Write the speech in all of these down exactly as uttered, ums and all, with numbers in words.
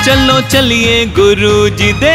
चलो चलिए गुरु जी दे,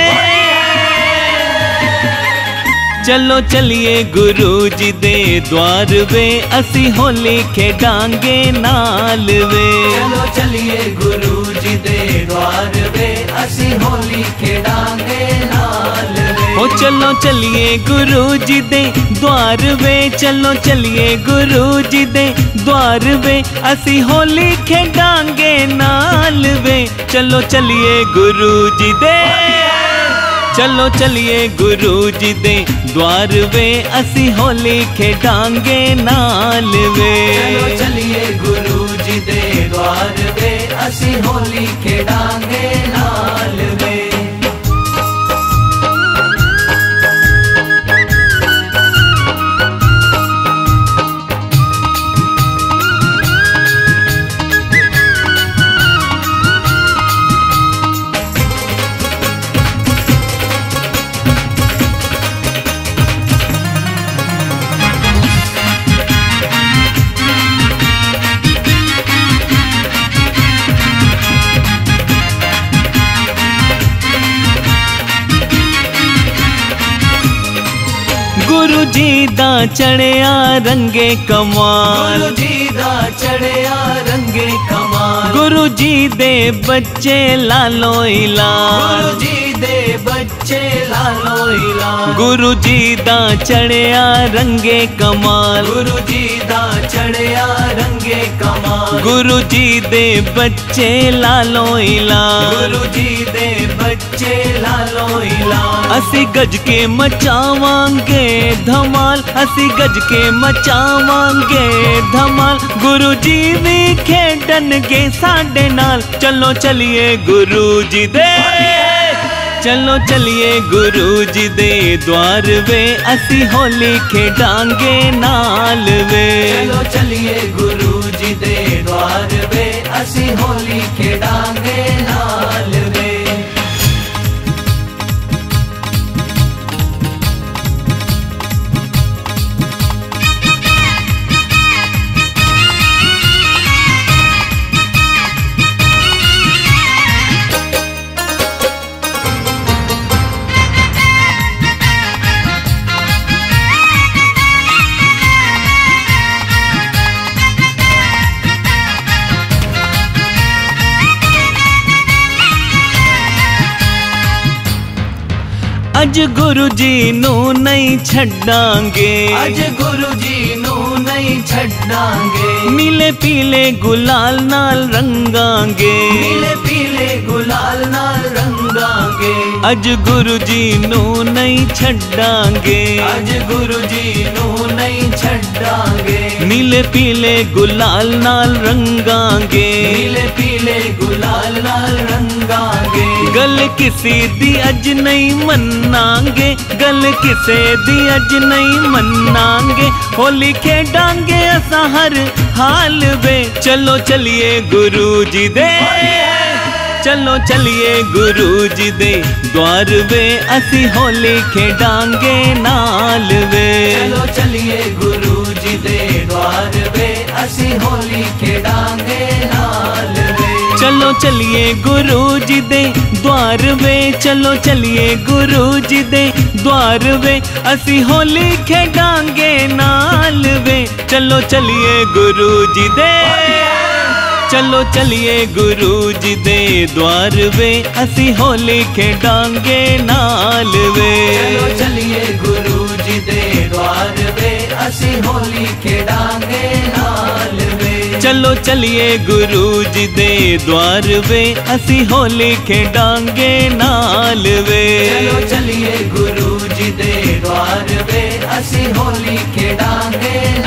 चलो चलिए गुरु जी दे द्वार वे, असी होली खेडांगे नाल वे। चलो चलिए गुरु जी दे द्वार वे, असी होली खेडांगे नाल वे। ओ चलो चलिए गुरु जी दे द्वार वे, चलो चलिए गुरु जी दे द्वार वे, असी होली खेडांगे नाल वे। चलो चलिए गुरु जी दे, चलो चलिए गुरु जी दे द्वार वे, असी होली खेडांगे नाल वे। चलो चलिए गुरु जी दे द्वार वे, असी होली खेडांगे नाल वे। गुरु जी दा चढ़िया रंगे कमाल, गुरु जी दा चढ़िया रंगे कमाल, गुरु जी दे बच्चे लालो लाल, गुरु जी दे बच्चे लालो लाल, गुरु जी दा चढ़िया रंगे कमाल, गुरु जी दा चढ़िया रंगे कमाल, गुरु जी दे बच्चे लालो लाल, गुरु जी दे बच्चे लालो लाल। असी गज के मचावांगे धमाल, असी गज के मचावांगे धमाल, गुरु जी भी खेडनगे साडे नाल। चलो चलिए गुरु जी दे, चलो चलिए गुरु जी दे द्वार वे, असी होली खेडांगे नाल वे। चलो चलिए गुरु जी दे द्वार वे, असी होली खेडांगे नाल वे। अज गुरु जी नू नहीं छड़ांगे, अज गुरु जी नू नहीं छड़ांगे, नीले पीले गुलाल नाल रंगांगे, नीले पीले गुलाल नाल रंगांगे। अज गुरु जी नू नहीं छड़ांगे, अज गुरु जी नू नहीं छड़ांगे, नीले पीले गुलाल नाल रंगांगे, नीले पीले गुलाल नाल रंगांगे। गल किसी दी अज नहीं मन्नांगे, गल किसे दी अज नहीं मन्नांगे, होली खेडांगे असा हर हाल वे। चलो चलिए गुरु जी दे, चलो चलिए गुरु जी दे द्वार वे, असी होली खेडांगे नाल वे। चलो चलिए गुरु जी दे द्वार वे, असी होली खेडांगे नाल वे। चलो चलिए गुरु जी दे द्वार वे, चलो चलिए गुरु जी दे द्वार वे, असी होली खेडांगे नाल वे। चलो चलिए गुरु जी दे, चलो चलिए गुरु जी दे द्वार वे, असी होली खेडांगे नाल वे। चलो चलिए गुरु जी दे द्वार वे, असी होली खेडांगे नाल वे। चलो चलिए गुरु जी दे द्वार वे, असी होली खेडांगे नाल वे। चलो चलिए गुरु जी दे द्वार वे, असी होली खेडांगे